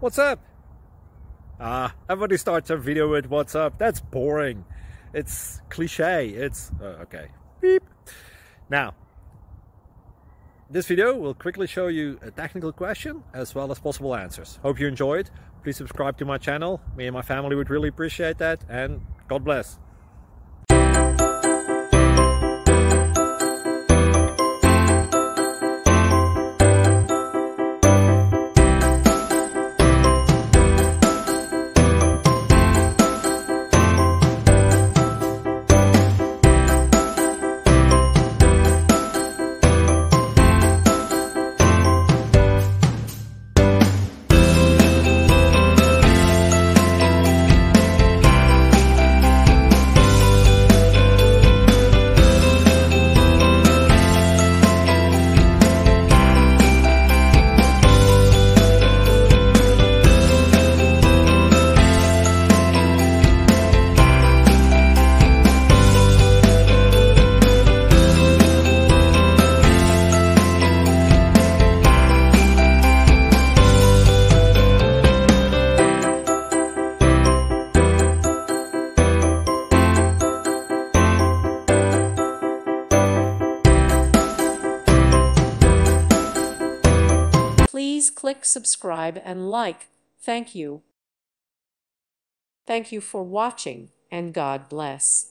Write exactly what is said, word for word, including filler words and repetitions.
What's up? Ah, everybody starts a video with what's up. That's boring. It's cliche. It's uh, okay. Beep. Now, this video will quickly show you a technical question as well as possible answers. Hope you enjoyed. Please subscribe to my channel. Me and my family would really appreciate that, and God bless. Please click subscribe and like. Thank you. Thank you for watching, and God bless.